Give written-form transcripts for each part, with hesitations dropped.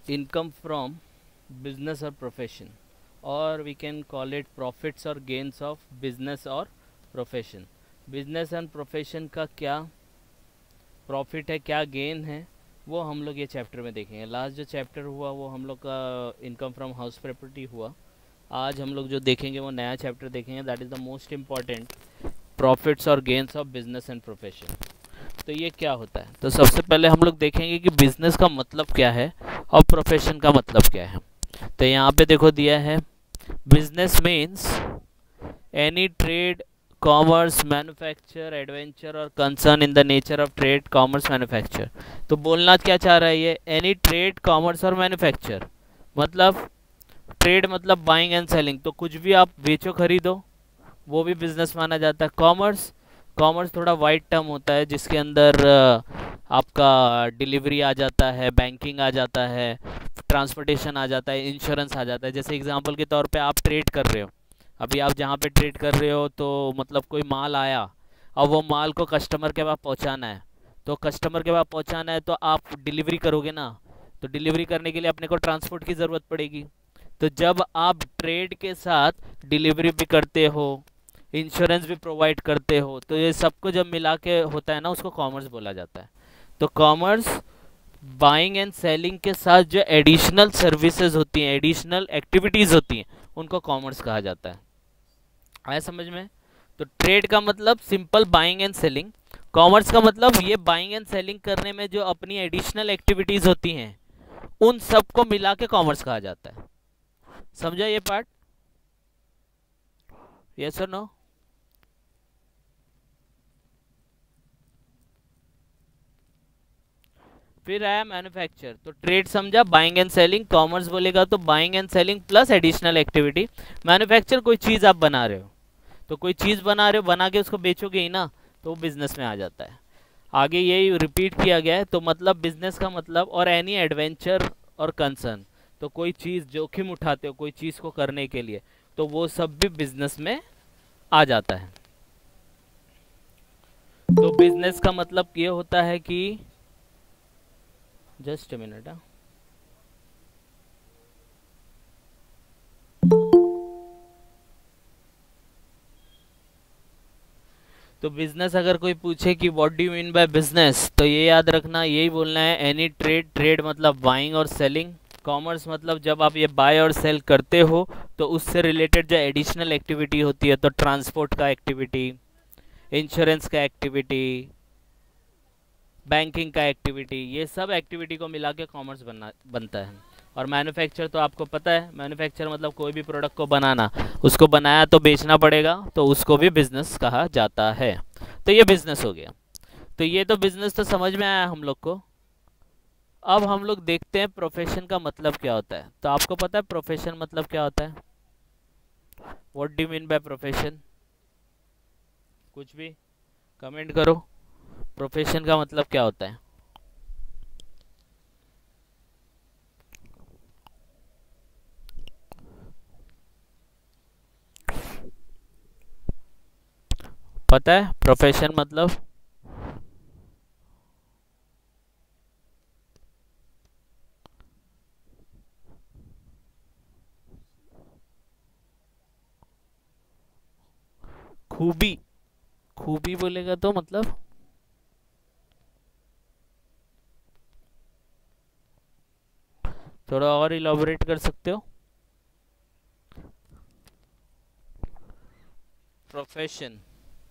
income from business or profession, or we can call it profits or gains of business or profession. Business and profession का क्या profit है, क्या gain है, वो हम लोग ये चैप्टर में देखेंगे. लास्ट जो चैप्टर हुआ वो हम लोग का इनकम फ्रॉम हाउस प्रॉपर्टी हुआ. आज हम लोग जो देखेंगे वो नया चैप्टर देखेंगे, that is the most important, profits और gains of business and profession. तो ये क्या होता है, तो सबसे पहले हम लोग देखेंगे कि बिजनेस का मतलब क्या है और प्रोफेशन का मतलब क्या है. तो यहाँ पे देखो दिया है, business means any trade, commerce, manufacture, adventure और concern in the nature of trade, commerce, manufacture. तो बोलना क्या चाह रहा है ये, एनी ट्रेड, कॉमर्स और मैन्युफैक्चर. मतलब ट्रेड मतलब बाइंग एंड सेलिंग, तो कुछ भी आप बेचो खरीदो वो भी बिजनेस माना जाता है. कॉमर्स, कॉमर्स थोड़ा वाइड टर्म होता है जिसके अंदर आपका डिलीवरी आ जाता है, बैंकिंग आ जाता है, ट्रांसपोर्टेशन आ जाता है, इंश्योरेंस आ जाता है. जैसे एग्जांपल के तौर पे आप ट्रेड कर रहे हो, अभी आप जहाँ पे ट्रेड कर रहे हो तो मतलब कोई माल आया और वो माल को कस्टमर के पास पहुँचाना है, तो कस्टमर के पास पहुँचाना है तो आप डिलीवरी करोगे ना, तो डिलीवरी करने के लिए अपने को ट्रांसपोर्ट की ज़रूरत पड़ेगी. तो जब आप ट्रेड के साथ डिलीवरी भी करते हो, इंश्योरेंस भी प्रोवाइड करते हो, तो ये सबको जब मिला के होता है ना, उसको कॉमर्स बोला जाता है. तो कॉमर्स बाइंग एंड सेलिंग के साथ जो एडिशनल सर्विसेज होती हैं, एडिशनल एक्टिविटीज़ होती हैं, उनको कॉमर्स कहा जाता है. आया समझ में. तो ट्रेड का मतलब simple buying and selling, commerce का मतलब ये बाइंग एंड सेलिंग करने में जो अपनी एडिशनल एक्टिविटीज़ होती हैं उन सबको मिला के कॉमर्स कहा जाता है. समझा ये पार्ट, यस और नो. फिर आया मैन्युफैक्चर. तो ट्रेड समझा, बाइंग एंड सेलिंग, कॉमर्स बोलेगा तो buying and selling plus additional activity. Manufacture कोई चीज़ आप बना रहे हो, तो कोई चीज़ बना रहे हो, बना के उसको बेचोगे ही ना, तो वो बिजनेस में आ जाता है. आगे यही रिपीट किया गया है. तो मतलब बिजनेस का मतलब, और एनी एडवेंचर और कंसर्न, तो कोई चीज़ जोखिम उठाते हो कोई चीज़ को करने के लिए, तो वो सब भी बिजनेस में आ जाता है. तो बिजनेस का मतलब ये होता है कि, जस्ट अ मिनट, तो बिजनेस अगर कोई पूछे कि what do you mean by business, तो ये याद रखना, यही बोलना है, एनी ट्रेड, ट्रेड मतलब बाइंग और सेलिंग, कॉमर्स मतलब जब आप ये बाय और सेल करते हो तो उससे रिलेटेड जो एडिशनल एक्टिविटी होती है, तो ट्रांसपोर्ट का एक्टिविटी, इंश्योरेंस का एक्टिविटी, बैंकिंग का एक्टिविटी, ये सब एक्टिविटी को मिला के कॉमर्स बनता है. और मैन्युफैक्चर तो आपको पता है, मैन्युफैक्चर मतलब कोई भी प्रोडक्ट को बनाना, उसको बनाया तो बेचना पड़ेगा, तो उसको भी बिजनेस कहा जाता है. तो ये बिजनेस हो गया. तो ये तो बिजनेस तो समझ में आया हम लोग को. अब हम लोग देखते हैं प्रोफेशन का मतलब क्या होता है. तो आपको पता है प्रोफेशन मतलब क्या होता है, what do you mean by profession, कुछ भी कमेंट करो. प्रोफेशन का मतलब क्या होता है. पता है प्रोफेशन मतलब, खूबी, खूबी बोलेगा तो मतलब, थोड़ा और इलाबोरेट कर सकते हो. प्रोफेशन,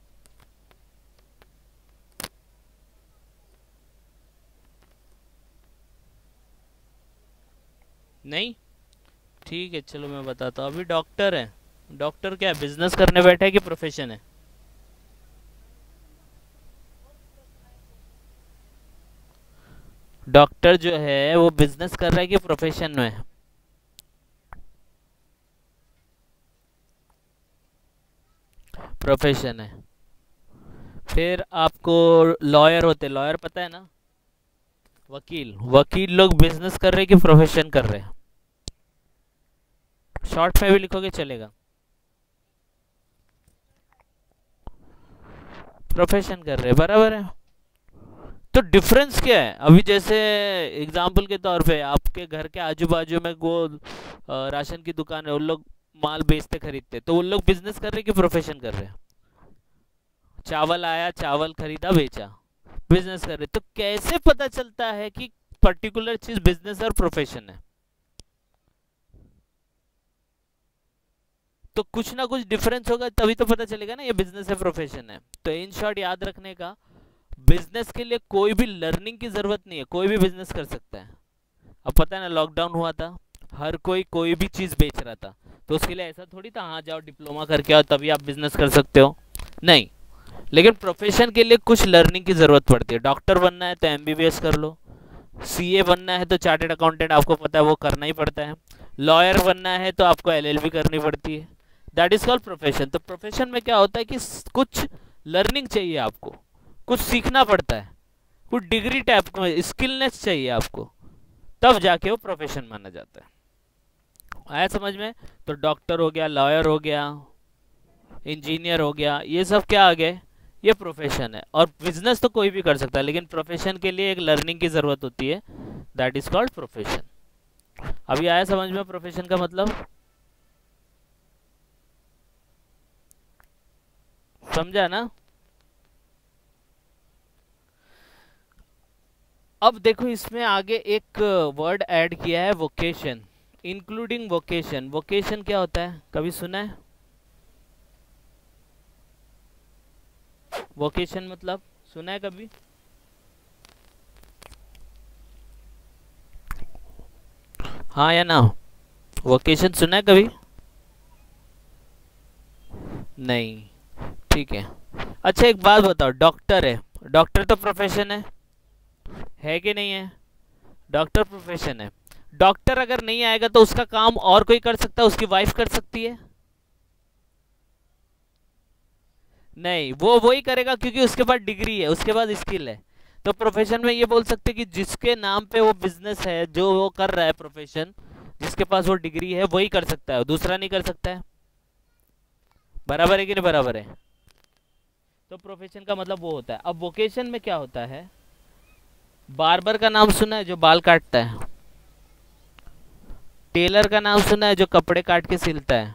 नहीं, ठीक है चलो मैं बताता हूँ. अभी डॉक्टर है, डॉक्टर क्या है, बिजनेस करने बैठा है कि प्रोफेशन है. डॉक्टर जो है वो बिजनेस कर रहा है कि प्रोफेशन में है. प्रोफेशन है. फिर आपको लॉयर होते, लॉयर पता है ना, वकील, वकील लोग बिजनेस कर रहे हैं कि प्रोफेशन कर रहे हैं. शॉर्ट में भी लिखोगे चलेगा, प्रोफेशन कर रहे हैं, बराबर है. तो डिफरेंस क्या है? अभी जैसे एग्जाम्पल के तौर पे आपके घर के आजू बाजू में वो राशन की दुकान है, उन लोग माल बेचते खरीदते, तो उन लोग बिजनेस कर रहे हैं कि प्रोफेशन कर रहे हैं? चावल आया, चावल खरीदा, बेचा, बिजनेस कर रहे। तो कैसे पता चलता है कि पर्टिकुलर चीज बिजनेस और प्रोफेशन है? तो कुछ ना कुछ डिफरेंस होगा, तभी तो पता चलेगा ना ये बिजनेस है प्रोफेशन है। तो इन शॉर्ट याद रखने का, बिजनेस के लिए कोई भी लर्निंग की जरूरत नहीं है, कोई भी बिजनेस कर सकता है। अब पता है ना, लॉकडाउन हुआ था, हर कोई कोई भी चीज बेच रहा था, तो उसके लिए ऐसा थोड़ी था हाँ जाओ डिप्लोमा करके आओ तभी आप बिजनेस कर सकते हो, नहीं। लेकिन प्रोफेशन के लिए कुछ लर्निंग की जरूरत पड़ती है। डॉक्टर बनना है तो एमबीबीएस कर लो, सीए बनना है तो चार्टेड अकाउंटेंट आपको पता है वो करना ही पड़ता है, लॉयर बनना है तो आपको एलएलबी करनी पड़ती है। That is called profession. तो प्रोफेशन में क्या होता है कि कुछ लर्निंग चाहिए आपको, कुछ सीखना पड़ता है, कुछ डिग्री टाइप का स्किलनेस चाहिए आपको, तब जाके वो प्रोफेशन माना जाता है। आया समझ में? तो डॉक्टर हो गया, लॉयर हो गया, इंजीनियर हो गया, ये सब क्या आ गए? ये प्रोफेशन है। और बिजनेस तो कोई भी कर सकता है, लेकिन प्रोफेशन के लिए एक लर्निंग की जरूरत होती है, दैट इज कॉल्ड प्रोफेशन। अभी आया समझ में प्रोफेशन का मतलब? समझा ना? अब देखो इसमें आगे एक वर्ड ऐड किया है, वोकेशन, इंक्लूडिंग वोकेशन। वोकेशन क्या होता है, कभी सुना है? वोकेशन मतलब सुना है कभी? हाँ या ना? वोकेशन सुना है कभी? नहीं, ठीक है। अच्छा एक बात बताओ, डॉक्टर है, डॉक्टर तो प्रोफेशन है कि नहीं है? डॉक्टर प्रोफेशन है। डॉक्टर अगर नहीं आएगा तो उसका काम और कोई कर सकता है, उसकी वाइफ कर सकती है? नहीं, वो वही करेगा क्योंकि उसके पास डिग्री है, उसके पास स्किल है। तो प्रोफेशन में ये बोल सकते हैं कि जिसके नाम पे वो बिजनेस है, जो वो कर रहा है प्रोफेशन, जिसके पास वो डिग्री है वही कर सकता है, दूसरा नहीं कर सकता है। बराबर है कि नहीं बराबर है? तो प्रोफेशन का मतलब वो होता है। अब वोकेशन में क्या होता है? बार्बर का नाम सुना है, जो बाल काटता है? टेलर का नाम सुना है, जो कपड़े काट के सिलता है?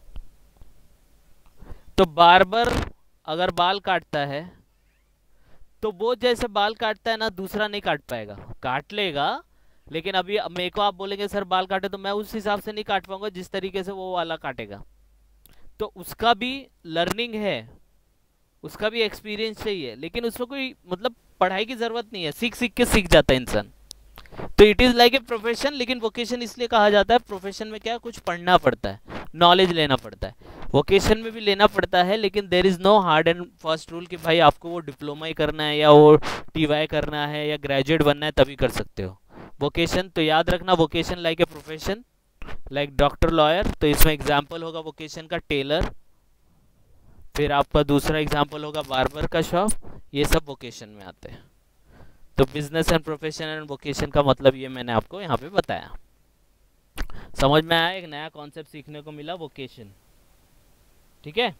तो बार्बर अगर बाल काटता है तो वो जैसे बाल काटता है ना, दूसरा नहीं काट पाएगा, काट लेगा, लेकिन अभी मेरे को आप बोलेंगे सर बाल काटे, तो मैं उस हिसाब से नहीं काट पाऊंगा जिस तरीके से वो वाला काटेगा। तो उसका भी लर्निंग है, उसका भी एक्सपीरियंस चाहिए, लेकिन उसमें कोई मतलब पढ़ाई की जरूरत नहीं है, सीख सीख के सीख जाता है इंसान। तो it is like a profession. लेकिन वोकेशन इसलिए कहा जाता है, प्रोफेशन में क्या कुछ पढ़ना पड़ता है, नॉलेज लेना पड़ता है। वोकेशन में भी लेना पड़ता है, लेकिन there is no hard and fast rule कि भाई आपको वो डिप्लोमा ही करना है या वो टीवाई करना है या ग्रेजुएट बनना है तभी कर सकते हो वोकेशन। तो याद रखना, vocation like a profession, like doctor, lawyer. तो इसमें एग्जाम्पल होगा वोकेशन का टेलर, फिर आपका दूसरा एग्जाम्पल होगा बार्बर का शॉप, ये सब वोकेशन में आते हैं। तो business and profession and vocation का मतलब ये मैंने आपको यहाँ पे बताया। समझ में आया? एक नया कॉन्सेप्ट सीखने को मिला, वोकेशन। ठीक है,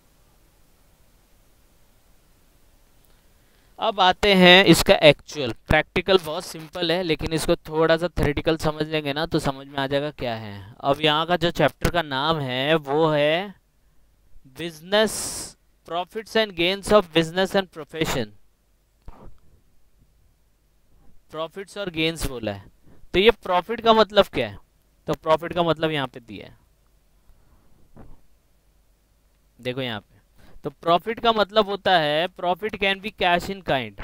अब आते हैं इसका एक्चुअल प्रैक्टिकल। बहुत सिंपल है, लेकिन इसको थोड़ा सा थ्योरेटिकल समझ लेंगे ना तो समझ में आ जाएगा क्या है। अब यहाँ का जो चैप्टर का नाम है वो है business, profits and gains of business and profession. Profits और गेन्स बोला है, तो ये प्रॉफिट का मतलब क्या है? तो प्रॉफिट का मतलब यहाँ पे दिया है, देखो यहाँ पे। तो प्रॉफिट का मतलब होता है, profit can be cash in kind.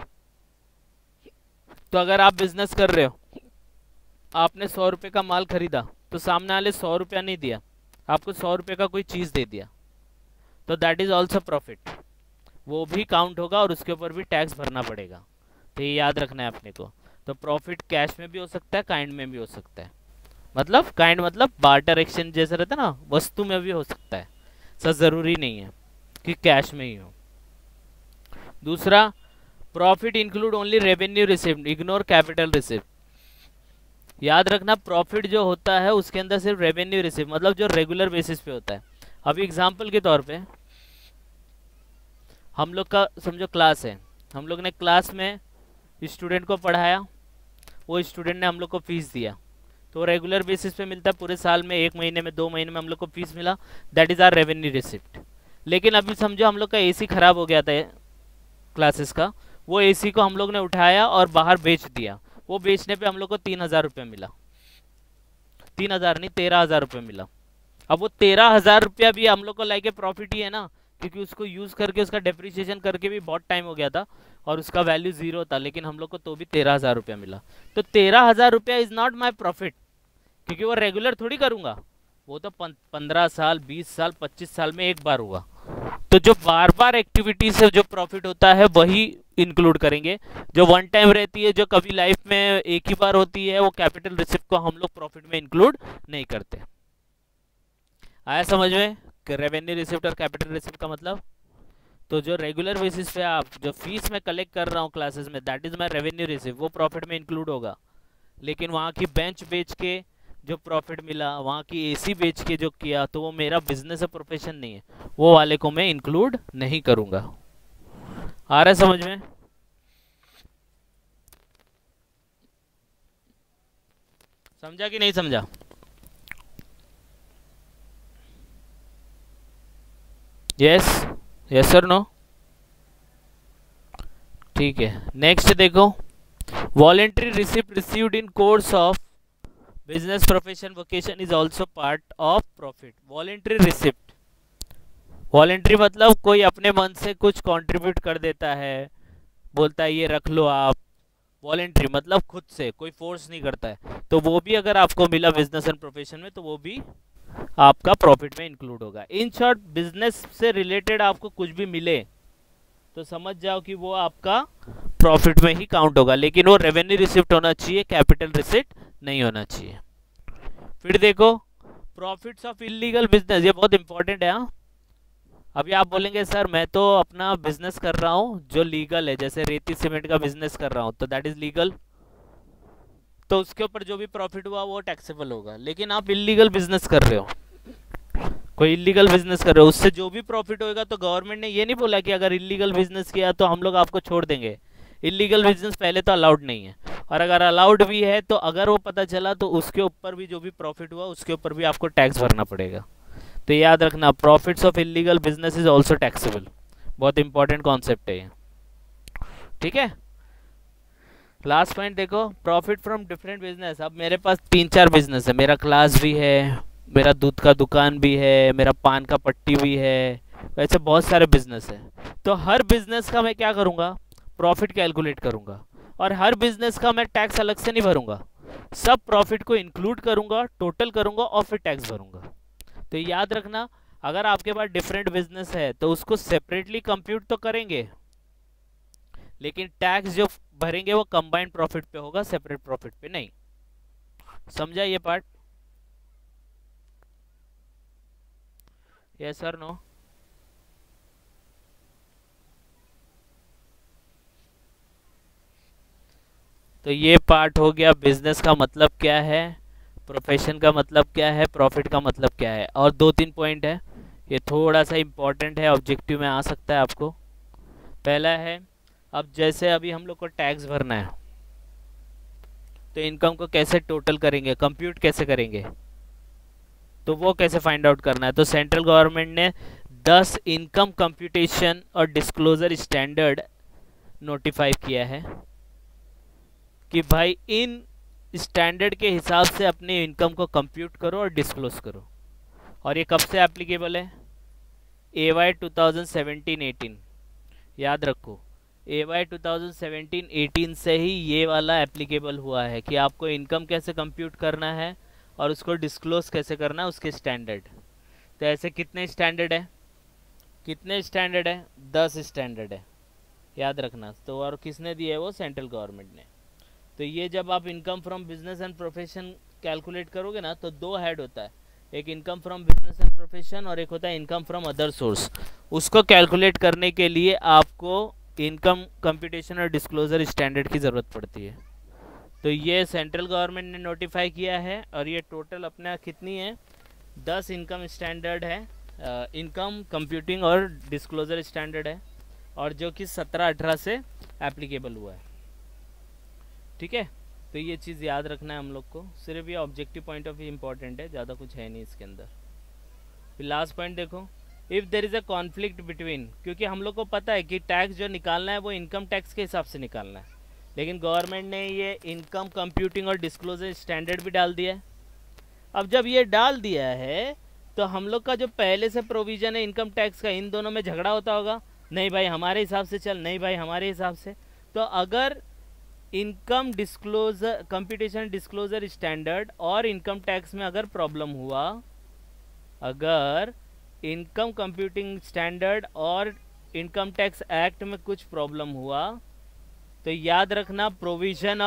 तो अगर आप बिजनेस कर रहे हो, आपने 100 रुपये का माल खरीदा, तो सामने वाले 100 रुपया नहीं दिया, आपको 100 रुपये का कोई चीज़ दे दिया, तो दैट इज ऑल्सो प्रॉफिट। वो भी काउंट होगा और उसके ऊपर भी टैक्स भरना पड़ेगा। तो ये याद रखना है अपने को। तो प्रॉफिट कैश में भी हो सकता है, काइंड में भी हो सकता है। मतलब काइंड मतलब बार्टर एक्सचेंज जैसा रहता है ना, वस्तु में भी हो सकता है, सर जरूरी नहीं है कि कैश में ही हो। दूसरा, profit include only revenue received, ignore capital received. याद रखना, प्रॉफिट जो होता है उसके अंदर सिर्फ रेवेन्यू रिसिव, मतलब जो रेगुलर बेसिस पे होता है। अभी एग्जांपल के तौर पे हम लोग का समझो क्लास है, हम लोग ने क्लास में स्टूडेंट को पढ़ाया, वो स्टूडेंट ने हम लोग को फीस दिया, तो रेगुलर बेसिस पे मिलता है, पूरे साल में, 1 महीने में, 2 महीने में हम लोग को फीस मिला, that is our revenue receipt. लेकिन अभी समझो हम लोग का एसी खराब हो गया था क्लासेस का, वो एसी को हम लोग ने उठाया और बाहर बेच दिया, वो बेचने पे हम लोग को 3,000 रुपये मिला, 3,000 नहीं 13,000 रुपये मिला। अब वो 13,000 रुपया भी हम लोग को लाइक ए प्रॉफिट ही है ना, क्योंकि उसको यूज़ करके उसका डेप्रिसिएशन करके भी बहुत टाइम हो गया था और उसका वैल्यू ज़ीरो था, लेकिन हम लोग को तो भी 13,000 रुपया मिला। तो 13,000 रुपया इज़ नॉट माई प्रॉफिट, क्योंकि वो रेगुलर थोड़ी करूँगा, वो तो 15 साल, 20 साल, 25 साल में एक बार हुआ। तो जो बार बार एक्टिविटी से जो प्रॉफिट होता है वही इंक्लूड करेंगे, जो वन टाइम रहती है, जो कभी लाइफ में एक ही बार होती है, वो कैपिटल रिसिप्ट को हम लोग प्रॉफिट में इंक्लूड नहीं करते। आया समझ में रेवेन्यू रिसिप्ट और कैपिटल रिसिप्ट का मतलब? तो जो रेगुलर बेसिस पे आप जो फीस में कलेक्ट कर रहा हूँ क्लासेस में, that is my revenue receipt, वो प्रॉफिट में इंक्लूड होगा। लेकिन वहाँ की बेंच बेच के जो प्रॉफिट मिला, वहाँ की एसी बेच के जो किया, तो वो मेरा बिजनेस है, प्रोफेशन नहीं है, वो वाले को मैं इंक्लूड नहीं करूँगा। आ रहा है समझ में? समझा कि नहीं समझा? Yes, yes sir, no? ठीक है, नेक्स्ट देखो, voluntary receipt received in course of business profession vocation is also part of profit. Voluntary receipt, voluntary मतलब कोई अपने मन से कुछ कंट्रीब्यूट कर देता है, बोलता है ये रख लो आप, वॉलेंट्री मतलब खुद से, कोई फोर्स नहीं करता है, तो वो भी अगर आपको मिला बिजनेस एंड प्रोफेशन में, तो वो भी आपका प्रॉफिट में इंक्लूड होगा। इन शॉर्ट, बिजनेस से रिलेटेड आपको कुछ भी मिले तो समझ जाओ कि वो आपका प्रॉफिट में ही काउंट होगा, लेकिन वो रेवेन्यू रिसिप्ट होना चाहिए, कैपिटल रिसिप्ट नहीं होना चाहिए। फिर देखो, प्रॉफिट्स ऑफ इलीगल बिजनेस, ये बहुत इंपॉर्टेंट है। हाँ, अभी आप बोलेंगे सर मैं तो अपना बिजनेस कर रहा हूँ जो लीगल है, जैसे रेती सीमेंट का बिजनेस कर रहा हूँ, तो दैट इज लीगल, तो उसके ऊपर जो भी प्रॉफिट हुआ वो टैक्सेबल होगा। लेकिन आप इलीगल बिजनेस कर रहे हो, कोई इलीगल बिजनेस कर रहे हो, उससे जो भी प्रॉफिट होगा, तो गवर्नमेंट ने ये नहीं बोला कि अगर इलीगल बिजनेस किया तो हम लोग आपको छोड़ देंगे। इलीगल बिजनेस पहले तो अलाउड नहीं है, और अगर अलाउड भी है तो अगर वो पता चला तो उसके ऊपर भी जो भी प्रॉफिट हुआ उसके ऊपर भी आपको टैक्स भरना पड़ेगा। तो याद रखना, profits of illegal business is also taxable, बहुत इंपॉर्टेंट कॉन्सेप्ट है ये, ठीक है। लास्ट पॉइंट देखो, प्रॉफिट फ्रॉम डिफरेंट बिजनेस। अब मेरे पास 3-4 बिजनेस है, मेरा क्लास भी है, मेरा दूध का दुकान भी है, मेरा पान का पट्टी भी है, वैसे बहुत सारे बिजनेस है। तो हर बिजनेस का मैं क्या करूँगा, प्रॉफिट कैलकुलेट करूँगा, और हर बिजनेस का मैं टैक्स अलग से नहीं भरूँगा, सब प्रॉफिट को इंक्लूड करूँगा, टोटल करूँगा और फिर टैक्स भरूँगा। तो याद रखना, अगर आपके पास डिफरेंट बिजनेस है तो उसको सेपरेटली कंप्यूट तो करेंगे, लेकिन टैक्स जो भरेंगे वो कंबाइंड प्रॉफिट पे होगा, सेपरेट प्रॉफिट पे नहीं। समझा ये पार्ट? Yes sir, no? तो ये पार्ट हो गया, बिजनेस का मतलब क्या है, प्रोफेशन का मतलब क्या है, प्रॉफिट का मतलब क्या है। और 2-3 पॉइंट है, ये थोड़ा सा इम्पोर्टेंट है, ऑब्जेक्टिव में आ सकता है आपको। पहला है, अब जैसे अभी हम लोग को टैक्स भरना है, तो इनकम को कैसे टोटल करेंगे, कंप्यूट कैसे करेंगे, तो वो कैसे फाइंड आउट करना है। तो सेंट्रल गवर्नमेंट ने 10 इनकम कंप्यूटेशन और डिस्क्लोजर स्टैंडर्ड नोटिफाई किया है कि भाई इन स्टैंडर्ड के हिसाब से अपने इनकम को कंप्यूट करो और डिस्क्लोज करो। और ये कब से एप्लीकेबल है, AY 2017-18, याद रखो, AY 2017-18 से ही ये वाला एप्लीकेबल हुआ है कि आपको इनकम कैसे कंप्यूट करना है और उसको डिस्क्लोज कैसे करना है, उसके स्टैंडर्ड। तो ऐसे कितने स्टैंडर्ड है, कितने स्टैंडर्ड है, 10 स्टैंडर्ड है, याद रखना। तो और किसने दिया है, वो सेंट्रल गवर्नमेंट ने। तो ये जब आप income from business and profession calculate करोगे ना, तो 2 हेड होता है, एक income from business and profession और एक होता है इनकम फ्रॉम अदर सोर्स। उसको कैलकुलेट करने के लिए आपको इनकम कंप्यूटेशन और डिस्क्लोजर स्टैंडर्ड की ज़रूरत पड़ती है। तो ये सेंट्रल गवर्नमेंट ने नोटिफाई किया है, और ये टोटल अपना कितनी है, 10 इनकम स्टैंडर्ड है, इनकम कंप्यूटिंग और डिस्क्लोजर स्टैंडर्ड है, और जो कि 17-18 से एप्लीकेबल हुआ है। ठीक है, तो ये चीज़ याद रखना है हम लोग को, सिर्फ ये objective point of view important है, ज़्यादा कुछ है नहीं इसके अंदर। फिर लास्ट पॉइंट देखो, if there is a conflict between, क्योंकि हम लोग को पता है कि टैक्स जो निकालना है वो इनकम टैक्स के हिसाब से निकालना है, लेकिन गवर्नमेंट ने ये इनकम कंप्यूटिंग और डिस्क्लोजर स्टैंडर्ड भी डाल दिया है। अब जब ये डाल दिया है तो हम लोग का जो पहले से प्रोविज़न है इनकम टैक्स का, इन दोनों में झगड़ा होता होगा, नहीं भाई हमारे हिसाब से चल, नहीं भाई हमारे हिसाब से। तो अगर income disclosure, computation disclosure standard और इनकम टैक्स में अगर प्रॉब्लम हुआ, अगर इनकम कंप्यूटिंग स्टैंडर्ड और इनकम टैक्स एक्ट में कुछ प्रॉब्लम हुआ, तो याद रखना provision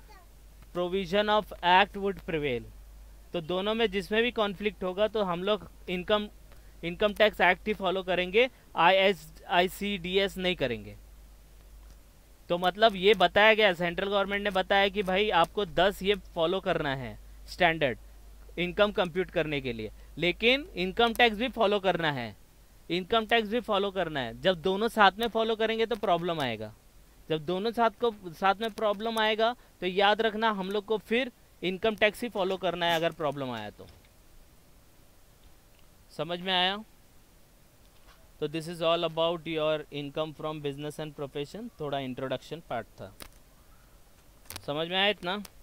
of act would prevail. तो दोनों में जिसमें भी कॉन्फ्लिक्ट होगा तो हम लोग इनकम टैक्स एक्ट ही फॉलो करेंगे, ICDS नहीं करेंगे। तो मतलब ये बताया गया, सेंट्रल गवर्नमेंट ने बताया कि भाई आपको 10 ये फॉलो करना है स्टैंडर्ड इनकम कंप्यूट करने के लिए, लेकिन इनकम टैक्स भी फॉलो करना है, इनकम टैक्स भी फॉलो करना है। जब दोनों साथ में फॉलो करेंगे तो प्रॉब्लम आएगा, जब दोनों साथ में प्रॉब्लम आएगा तो याद रखना हम लोग को फिर इनकम टैक्स ही फॉलो करना है अगर प्रॉब्लम आया तो। समझ में आया? तो this is all about your income from business and profession, थोड़ा इंट्रोडक्शन पार्ट था। समझ में आया इतना?